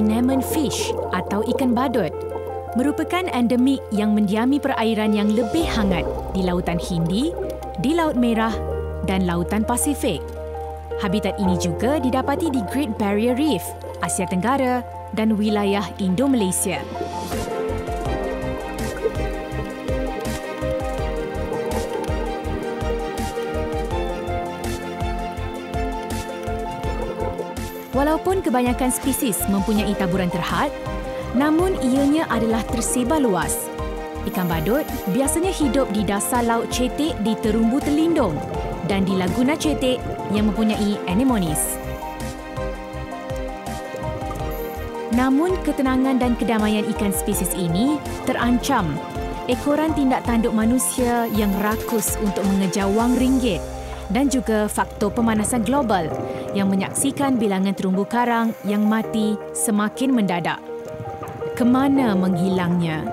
anemone fish atau ikan badut merupakan endemik yang mendiami perairan yang lebih hangat di Lautan Hindi, di Laut Merah dan Lautan Pasifik. Habitat ini juga didapati di Great Barrier Reef, Asia Tenggara dan wilayah Indo-Malaysia. Walaupun kebanyakan spesies mempunyai taburan terhad, namun ianya adalah tersebar luas. Ikan badut biasanya hidup di dasar laut cetek di terumbu terlindung dan di laguna cetek yang mempunyai anemones. Namun ketenangan dan kedamaian ikan spesies ini terancam ekoran tindak tanduk manusia yang rakus untuk mengejar wang ringgit dan juga faktor pemanasan global yang menyaksikan bilangan terumbu karang yang mati semakin mendadak. Kemana menghilangnya?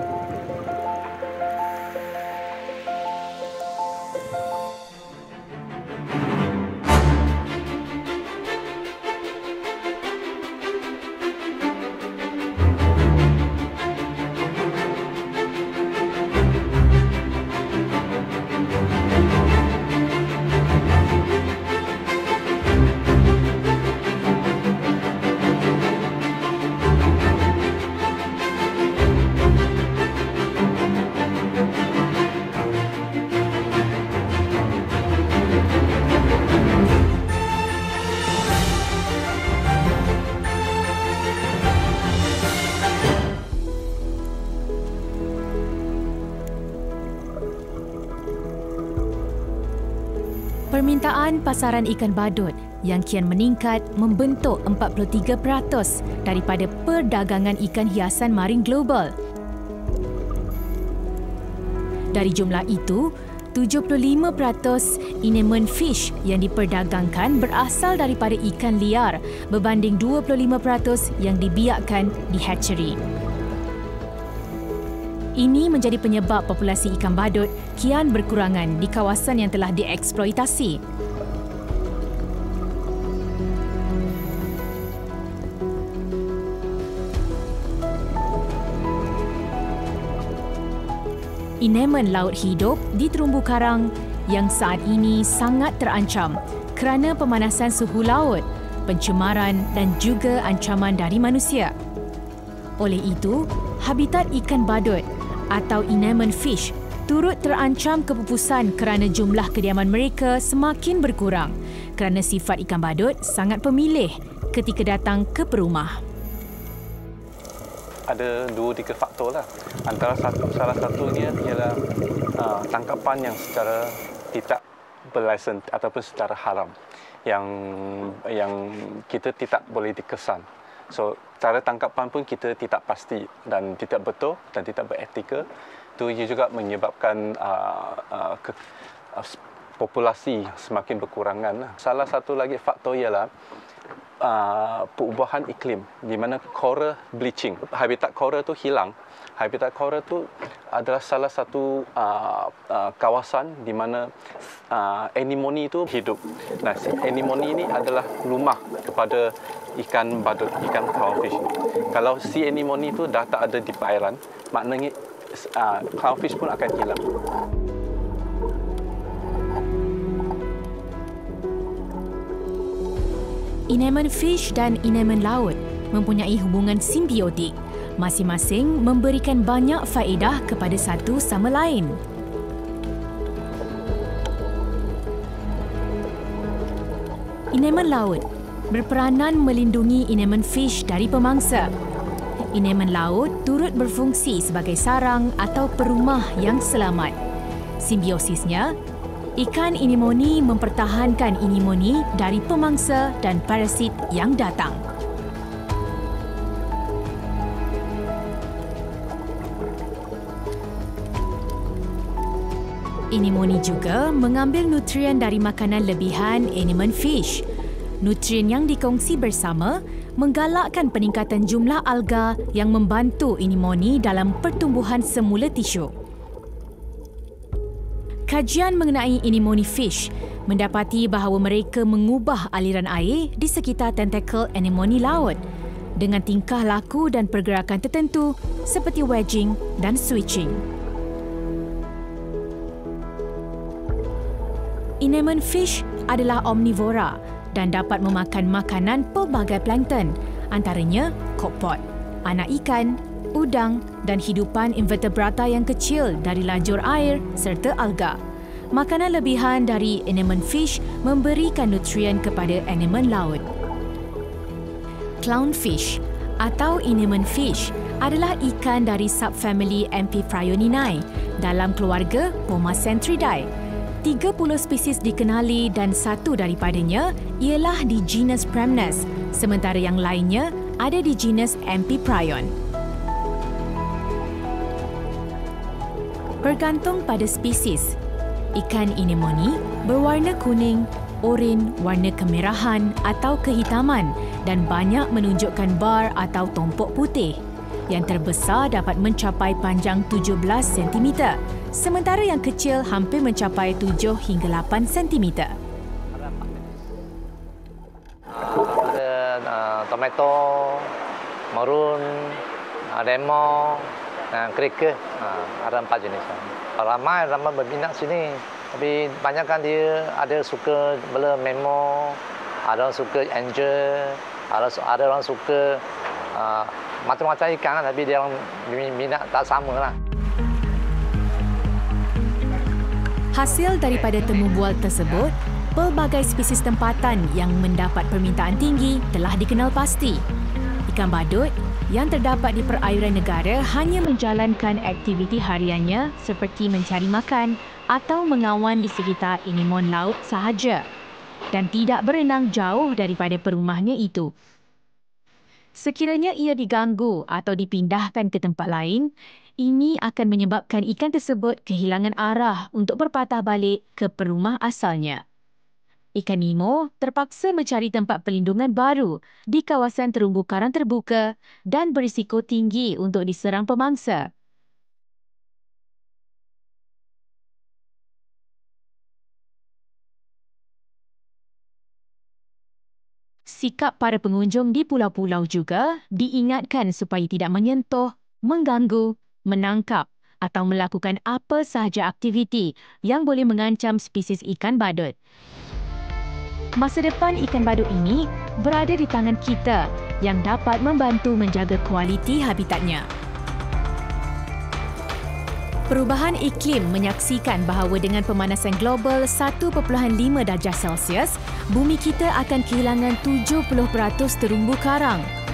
Permintaan pasaran ikan badut yang kian meningkat membentuk 43% daripada perdagangan ikan hiasan maring global. Dari jumlah itu, 75% anemone fish yang diperdagangkan berasal daripada ikan liar berbanding 25% yang dibiakkan di hatchery. Ini menjadi penyebab populasi ikan badut kian berkurangan di kawasan yang telah dieksploitasi. Anemone laut hidup di terumbu karang yang saat ini sangat terancam kerana pemanasan suhu laut, pencemaran dan juga ancaman dari manusia. Oleh itu, habitat ikan badut atau anemone fish turut terancam kepupusan kerana jumlah kediaman mereka semakin berkurang kerana sifat ikan badut sangat pemilih ketika datang ke perumah. Ada 2-3 faktor lah. Salah satunya ialah tangkapan yang secara tidak berlesen ataupun secara haram yang kita tidak boleh dikesan. So, cara tangkapan pun kita tidak pasti dan tidak betul dan tidak beretika. Itu juga menyebabkan populasi semakin berkurangan. Salah satu lagi faktor ialah perubahan iklim di mana coral bleaching. Habitat coral tu hilang. Habitat coral tu adalah salah satu kawasan di mana anemone itu hidup. Nah, anemone ini adalah rumah kepada ikan badut, ikan clownfish. Kalau si anemone itu dah tak ada di perairan, maknanya clownfish pun akan hilang. Anemone fish dan anemone laut mempunyai hubungan simbiotik, masing-masing memberikan banyak faedah kepada satu sama lain. Anemone laut berperanan melindungi anemone fish dari pemangsa. Anemone laut turut berfungsi sebagai sarang atau perumah yang selamat. Simbiosisnya, ikan anemone mempertahankan anemone dari pemangsa dan parasit yang datang. Anemone juga mengambil nutrien dari makanan lebihan anemone fish. Nutrien yang dikongsi bersama menggalakkan peningkatan jumlah alga yang membantu anemone dalam pertumbuhan semula tisu. Kajian mengenai anemone fish mendapati bahawa mereka mengubah aliran air di sekitar tentakel anemone laut dengan tingkah laku dan pergerakan tertentu seperti wedging dan switching. Anemone fish adalah omnivora dan dapat memakan makanan pelbagai plankton, antaranya kokpot, anak ikan, udang dan hidupan invertebrata yang kecil dari lajur air serta alga. Makanan lebihan dari anemone fish memberikan nutrien kepada anemone laut. Clownfish atau anemone fish adalah ikan dari subfamili Amphiprioninae dalam keluarga Pomacentridae. 30 spesies dikenali dan satu daripadanya ialah di genus Premnes, sementara yang lainnya ada di genus Amphiprion. Bergantung pada spesies, ikan anemone berwarna kuning, oren, warna kemerahan atau kehitaman dan banyak menunjukkan bar atau tompok putih. Yang terbesar dapat mencapai panjang 17 cm, sementara yang kecil hampir mencapai 7 hingga 8 cm. Ada tomato, maroon, lemon, dan cricket. Ada 4 jenis. Ramai berminat sini. Tapi banyak kan dia ada suka bela memo, ada orang suka angel, ada orang suka macam-macam ikan, tapi dia orang minat tak sama lah. Hasil daripada temu bual tersebut, pelbagai spesies tempatan yang mendapat permintaan tinggi telah dikenal pasti. Ikan badut yang terdapat di perairan negara hanya menjalankan aktiviti hariannya seperti mencari makan atau mengawan di sekitar anemone laut sahaja dan tidak berenang jauh daripada perumahnya itu. Sekiranya ia diganggu atau dipindahkan ke tempat lain, ini akan menyebabkan ikan tersebut kehilangan arah untuk berpatah balik ke perumah asalnya. Ikan Nemo terpaksa mencari tempat perlindungan baru di kawasan terumbu karang terbuka dan berisiko tinggi untuk diserang pemangsa. Sikap para pengunjung di pulau-pulau juga diingatkan supaya tidak menyentuh, mengganggu, menangkap atau melakukan apa sahaja aktiviti yang boleh mengancam spesies ikan badut. Masa depan ikan badut ini berada di tangan kita yang dapat membantu menjaga kualiti habitatnya. Perubahan iklim menyaksikan bahawa dengan pemanasan global 1.5 darjah Celsius, bumi kita akan kehilangan 70% terumbu karang.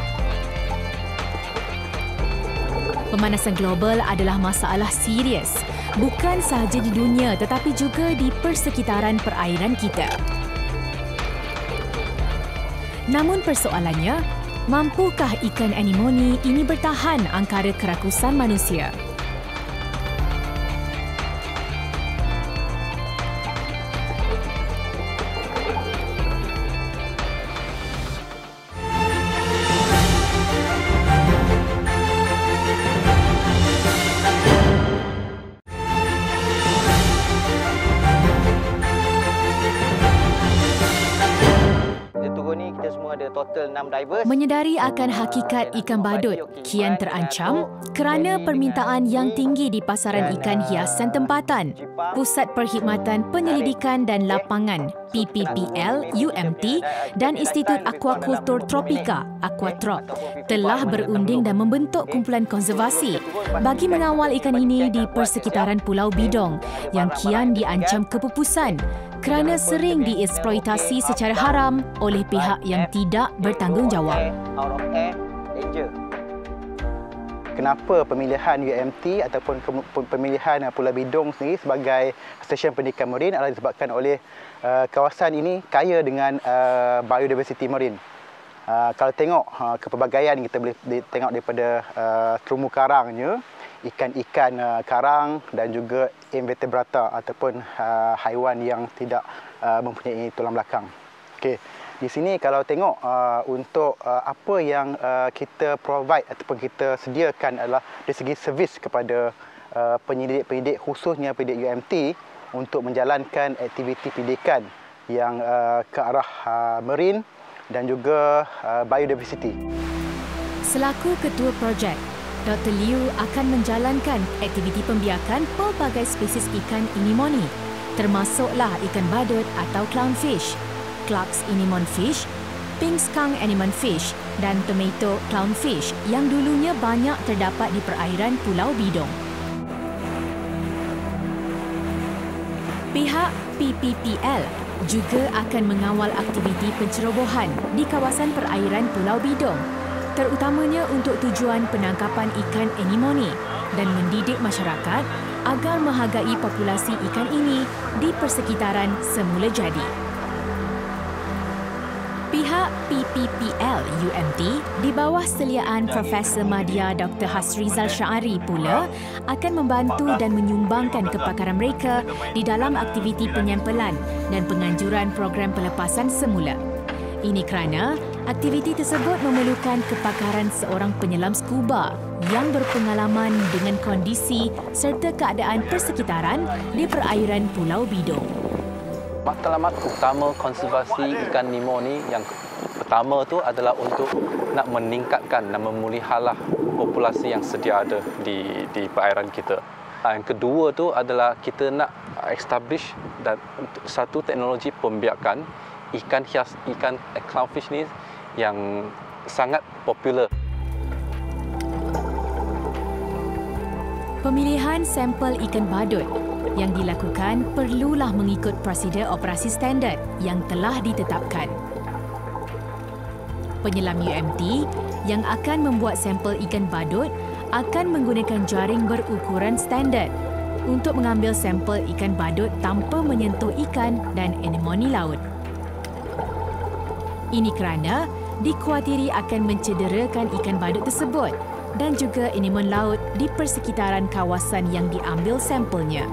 Pemanasan global adalah masalah serius, bukan sahaja di dunia tetapi juga di persekitaran perairan kita. Namun persoalannya, mampukah ikan anemone ini bertahan angkara kerakusan manusia? Menyedari akan hakikat ikan badut kian terancam kerana permintaan yang tinggi di pasaran ikan hiasan tempatan. Pusat Perkhidmatan Penyelidikan dan Lapangan PPPL UMT dan Institut Aquakultur Tropika Aquatrop telah berunding dan membentuk kumpulan konservasi bagi mengawal ikan ini di persekitaran Pulau Bidong yang kian diancam kepupusan kerana sering dieksploitasi secara haram oleh pihak yang tidak bertanggungjawab. Kenapa pemilihan UMT ataupun pemilihan Pulau Bidong sendiri sebagai stesen pendidikan marin adalah disebabkan oleh kawasan ini kaya dengan biodiversity marin. Kalau tengok kepelbagaian kita boleh tengok daripada terumbu karangnya, ikan-ikan karang dan juga invertebrata ataupun haiwan yang tidak mempunyai tulang belakang. Okey. Di sini kalau tengok untuk apa yang kita provide ataupun kita sediakan adalah dari segi servis kepada penyelidik-penyelidik khususnya penyidik UMT untuk menjalankan aktiviti pendidikan yang ke arah marine dan juga biodiversity. Selaku ketua projek, Dr. Liu akan menjalankan aktiviti pembiakan pelbagai spesies ikan anemone, termasuklah ikan badut atau clownfish, Clark's anemone fish, pink skunk anemone fish dan tomato clownfish yang dulunya banyak terdapat di perairan Pulau Bidong. Pihak PPPL juga akan mengawal aktiviti pencerobohan di kawasan perairan Pulau Bidong, terutamanya untuk tujuan penangkapan ikan anemone dan mendidik masyarakat agar menghargai populasi ikan ini di persekitaran semula jadi. Pihak PPPL UMT di bawah seliaan Profesor Madya Dr. Hasrizal Syari pula akan membantu dan menyumbangkan kepakaran mereka di dalam aktiviti penyampelan dan penganjuran program pelepasan semula. Ini kerana aktiviti tersebut memerlukan kepakaran seorang penyelam scuba yang berpengalaman dengan kondisi serta keadaan persekitaran di perairan Pulau Bidong. Matlamat utama konservasi ikan Nemo ni yang pertama tu adalah untuk nak meningkatkan dan memulihalah populasi yang sedia ada di perairan kita. Yang kedua tu adalah kita nak establish dan satu teknologi pembiakan ikan hias, ikan clownfish ni yang sangat popular. Pemilihan sampel ikan badut yang dilakukan perlulah mengikut prosedur operasi standard yang telah ditetapkan. Penyelam UMT yang akan membuat sampel ikan badut akan menggunakan jaring berukuran standard untuk mengambil sampel ikan badut tanpa menyentuh ikan dan anemone laut. Ini kerana dikhawatiri akan mencederakan ikan badut tersebut dan juga anemone laut di persekitaran kawasan yang diambil sampelnya.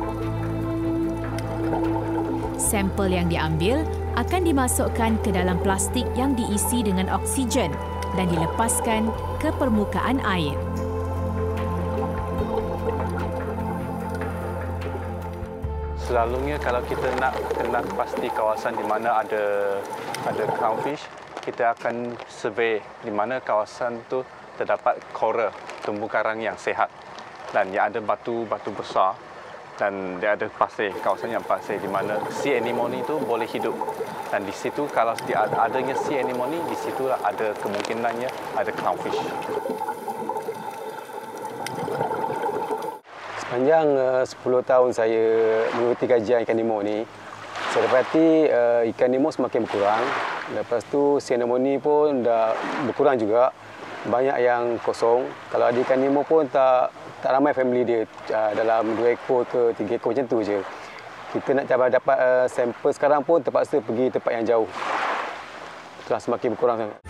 Sampel yang diambil akan dimasukkan ke dalam plastik yang diisi dengan oksigen dan dilepaskan ke permukaan air. Selalunya kalau kita nak kenal pasti kawasan di mana ada clownfish, kita akan survey di mana kawasan tu terdapat coral, terumbu karang yang sihat dan yang ada batu-batu besar dan dia ada pasir, kawasan yang pasir di mana sea anemone itu boleh hidup. Dan di situ kalau adanya sea anemone, di situ ada kemungkinannya ada clownfish. Sepanjang 10 tahun saya mengikuti kajian ikan Nemo ni, saya dapati ikan Nemo semakin berkurang. Lepas tu sea anemone pun dah berkurang juga. Banyak yang kosong. Kalau ada ikan Nemo pun tak ramai family dia, dalam 2 ekor ke 3 ekor macam tu je. Kita nak dapat sampel sekarang pun terpaksa pergi tempat yang jauh. Telah semakin berkurang sangat.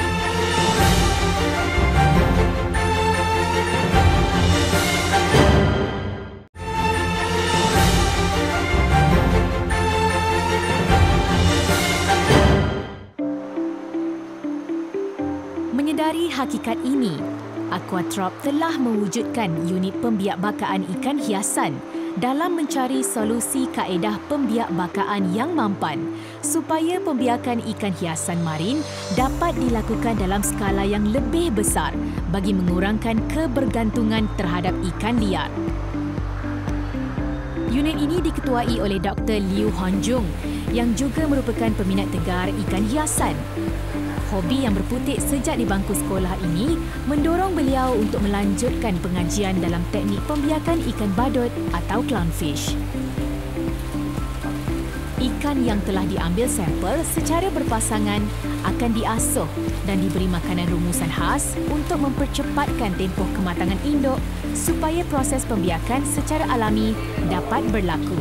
Menyedari hakikat ini, Aquatrop telah mewujudkan unit pembiakbakaan ikan hiasan dalam mencari solusi kaedah pembiakbakaan yang mampan supaya pembiakan ikan hiasan marin dapat dilakukan dalam skala yang lebih besar bagi mengurangkan kebergantungan terhadap ikan liar. Unit ini diketuai oleh Dr. Liu Honjung yang juga merupakan peminat tegar ikan hiasan. Hobi yang berputik sejak di bangku sekolah ini mendorong beliau untuk melanjutkan pengajian dalam teknik pembiakan ikan badut atau clownfish. Ikan yang telah diambil sampel secara berpasangan akan diasuh dan diberi makanan rumusan khas untuk mempercepatkan tempoh kematangan induk supaya proses pembiakan secara alami dapat berlaku.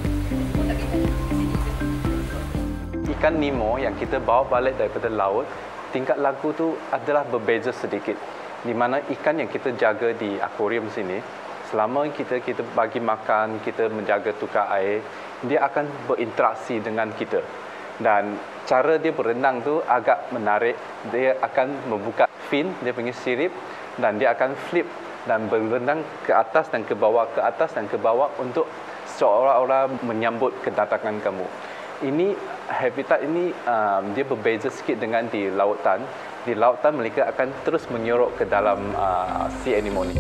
Ikan Nemo yang kita bawa balik daripada laut, tingkat laku tu adalah berbeza sedikit. Di mana ikan yang kita jaga di akuarium sini, selama kita bagi makan, kita menjaga tukar air, dia akan berinteraksi dengan kita. Dan cara dia berenang tu agak menarik. Dia akan membuka fin, dia punya sirip, dan dia akan flip dan berenang ke atas dan ke bawah, ke atas dan ke bawah untuk seolah-olah menyambut kedatangan kamu. Ini habitat ini dia berbeza sikit dengan di lautan. Di lautan mereka akan terus menyorok ke dalam sea anemone.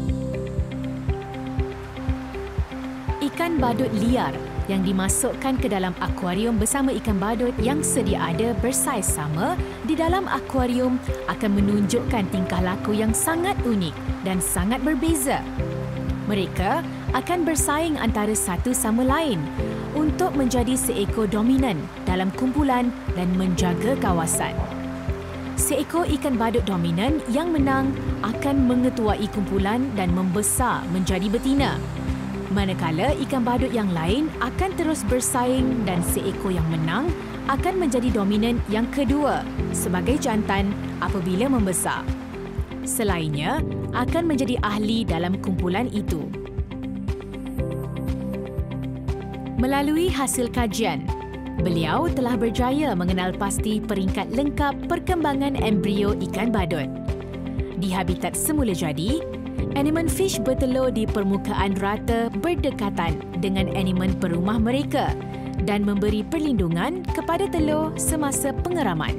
Ikan badut liar yang dimasukkan ke dalam akuarium bersama ikan badut yang sedia ada bersaiz sama di dalam akuarium akan menunjukkan tingkah laku yang sangat unik dan sangat berbeza. Mereka akan bersaing antara satu sama lain untuk menjadi seekor dominan dalam kumpulan dan menjaga kawasan. Seekor ikan badut dominan yang menang akan mengetuai kumpulan dan membesar menjadi betina. Manakala ikan badut yang lain akan terus bersaing dan seekor yang menang akan menjadi dominan yang kedua sebagai jantan apabila membesar. Selainnya akan menjadi ahli dalam kumpulan itu. Melalui hasil kajian, beliau telah berjaya mengenal pasti peringkat lengkap perkembangan embrio ikan badut. Di habitat semula jadi, anemone fish bertelur di permukaan rata berdekatan dengan anemone perumah mereka dan memberi perlindungan kepada telur semasa pengeraman.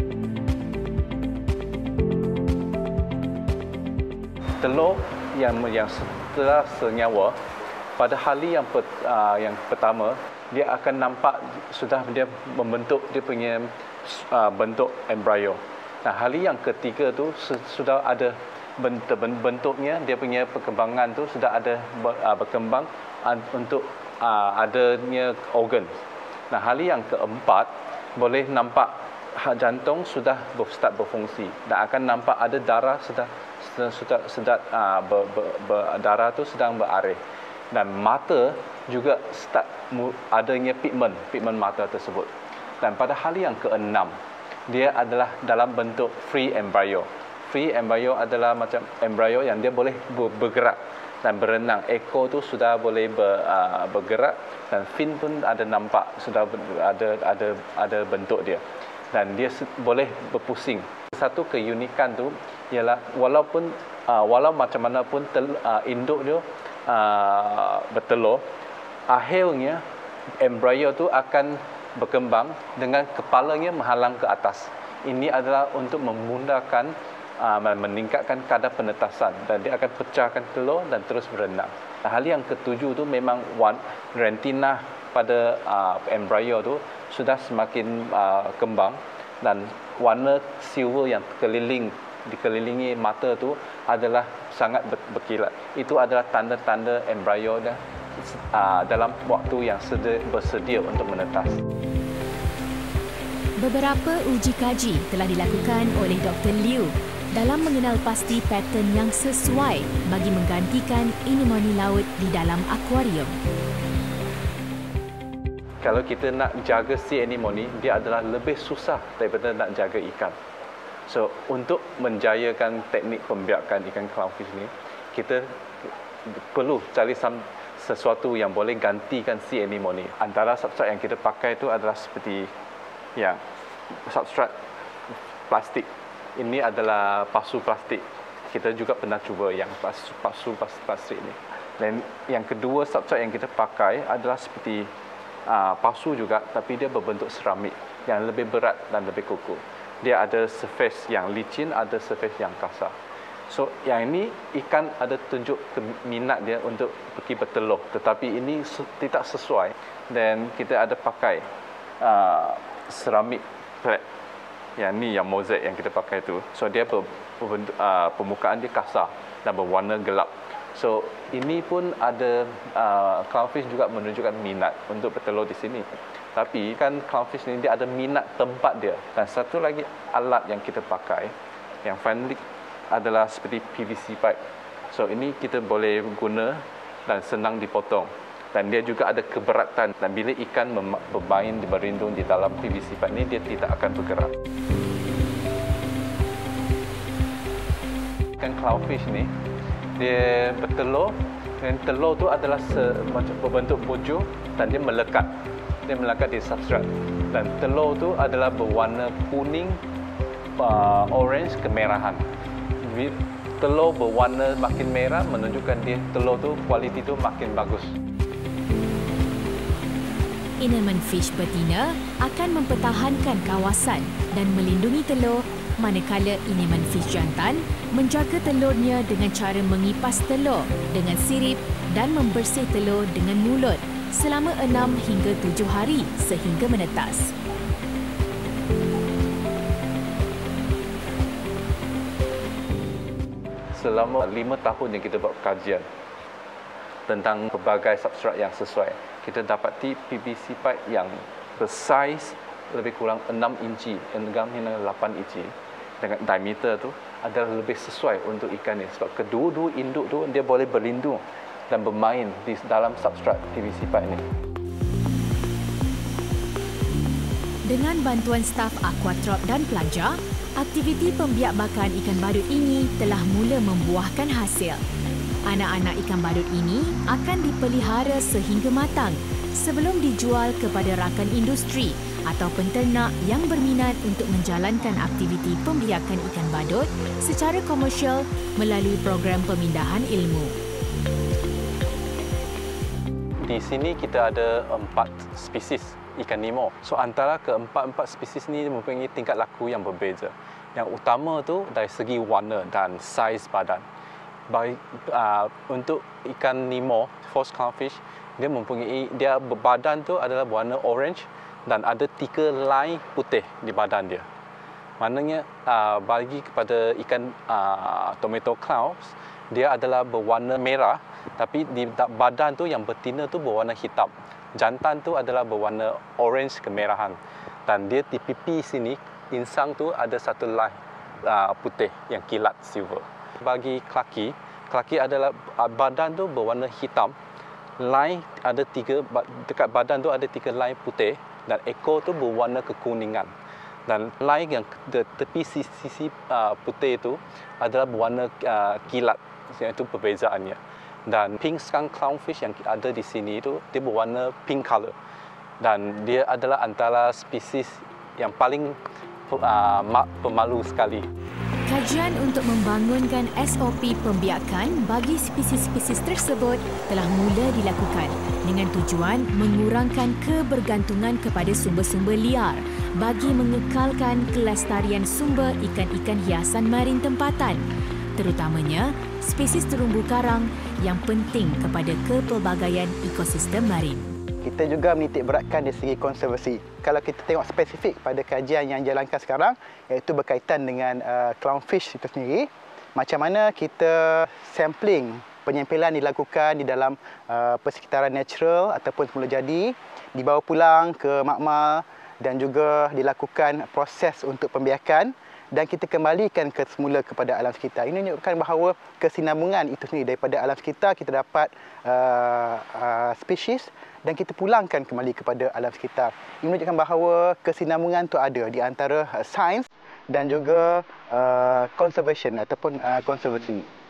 Telur yang setelah senyawa, pada hari yang pertama, dia akan nampak sudah dia membentuk dia punya bentuk embrio. Nah, hari yang ketiga tu sudah ada bentuknya, dia punya perkembangan tu sudah ada berkembang untuk adanya organ. Nah, hari yang keempat boleh nampak jantung sudah start berfungsi dan akan nampak ada darah darah tu sedang berarih. Dan mata juga start adanya pigment mata tersebut. Dan pada hari yang keenam, dia adalah dalam bentuk free embryo. Free embryo adalah macam embryo yang dia boleh bergerak dan berenang. Ekor tu sudah boleh bergerak dan fin pun ada nampak sudah ada bentuk dia. Dan dia boleh berpusing. Satu keunikan tu ialah walau macam mana pun induk dia bertelur, akhirnya embrio tu akan berkembang dengan kepalanya menghalang ke atas. Ini adalah untuk memudahkan meningkatkan kadar penetasan dan dia akan pecahkan telur dan terus berenang. Hal yang ketujuh tu memang retina pada embrio tu sudah semakin kembang dan warna silver yang dikelilingi mata tu adalah sangat berkilat. Itu adalah tanda-tanda embrio dalam waktu yang bersedia untuk menetas. Beberapa uji kaji telah dilakukan oleh Dr. Liu dalam mengenal pasti pattern yang sesuai bagi menggantikan anemone laut di dalam akuarium. Kalau kita nak jaga sea anemone, dia adalah lebih susah daripada nak jaga ikan. So, untuk menjayakan teknik pembiakan ikan clownfish ni, kita perlu cari sesuatu yang boleh gantikan sea anemone. Antara substrat yang kita pakai itu adalah seperti substrat plastik. Ini adalah pasu plastik. Kita juga pernah cuba yang pasu plastik ini. Dan yang kedua substrat yang kita pakai adalah seperti pasu juga, tapi dia berbentuk seramik yang lebih berat dan lebih kukuh. Dia ada surface yang licin, ada surface yang kasar. So, yang ini ikan ada tunjuk minat dia untuk pergi bertelur, tetapi ini tidak sesuai. Dan kita ada pakai seramik flat. Yang ni yang mozaik yang kita pakai tu. So, dia permukaan dia kasar dan berwarna gelap. So, ini pun ada clownfish juga menunjukkan minat untuk bertelur di sini. Tapi kan clownfish ni dia ada minat tempat dia. Dan satu lagi alat yang kita pakai yang friendly adalah seperti PVC pipe. So ini kita boleh guna dan senang dipotong. Dan dia juga ada keberatan. Dan bila ikan bermain berlindung di dalam PVC pipe ni, dia tidak akan bergerak. Ikan clownfish ni dia bertelur dan telur tu adalah macam berbentuk bujur dan dia melekat. Dia melekat di substrat dan telur tu adalah berwarna kuning, orange, kemerahan. Telur berwarna makin merah menunjukkan dia telur tu kualiti tu makin bagus. Ineman Fish betina akan mempertahankan kawasan dan melindungi telur, manakala Ineman Fish jantan menjaga telurnya dengan cara mengipas telur dengan sirip dan membersih telur dengan mulut selama 6 hingga 7 hari sehingga menetas. Selama 5 tahun yang kita buat kajian tentang pelbagai substrat yang sesuai, kita dapati PVC pipe yang bersaiz lebih kurang 6 inci hingga 8 inci dengan diameter tu adalah lebih sesuai untuk ikan ni, sebab kedua-dua induk tu dia boleh berlindung dan bermain di dalam substrat PVC pipe ni. Dengan bantuan staf Aquatrop dan pelajar, aktiviti pembiakbakan ikan badut ini telah mula membuahkan hasil. Anak-anak ikan badut ini akan dipelihara sehingga matang sebelum dijual kepada rakan industri atau penternak yang berminat untuk menjalankan aktiviti pembiakan ikan badut secara komersial melalui program pemindahan ilmu. Di sini kita ada 4 spesies ikan Nemo. So antara keempat-empat spesies ni mempunyai tingkat laku yang berbeza. Yang utama tu dari segi warna dan saiz badan. Untuk ikan Nemo, false clownfish, dia badan tu adalah warna orange dan ada 3 line putih di badan dia. Maknanya bagi kepada ikan tomato clowns, dia adalah berwarna merah, tapi di badan tu yang betina tu berwarna hitam. Jantan tu adalah berwarna orange kemerahan. Dan dia di pipi sini, insang tu ada satu line putih yang kilat silver. Bagi kelaki adalah badan tu berwarna hitam. Line ada 3, dekat badan tu ada 3 line putih dan ekor tu berwarna kekuningan. Dan line yang tepi sisi putih itu adalah berwarna kilat, iaitu perbezaannya. Dan pink skunk clownfish yang ada di sini itu dia berwarna pink color dan dia adalah antara spesies yang paling pemalu sekali. Kajian untuk membangunkan SOP pembiakan bagi spesies-spesies tersebut telah mula dilakukan dengan tujuan mengurangkan kebergantungan kepada sumber-sumber liar bagi mengekalkan kelestarian sumber ikan-ikan hiasan marin tempatan, terutamanya spesies terumbu karang yang penting kepada kepelbagaian ekosistem marin. Kita juga menitik beratkan dari segi konservasi. Kalau kita tengok spesifik pada kajian yang dijalankan sekarang, iaitu berkaitan dengan clownfish itu sendiri, macam mana kita sampling penyempilan dilakukan di dalam persekitaran natural ataupun semula jadi, dibawa pulang ke makmal dan juga dilakukan proses untuk pembiakan dan kita kembalikan ke semula kepada alam sekitar. Ini menunjukkan bahawa kesinambungan itu sendiri daripada alam sekitar, kita dapat spesies dan kita pulangkan kembali kepada alam sekitar. Ini menunjukkan bahawa kesinambungan itu ada di antara sains dan juga conservation ataupun konservasi.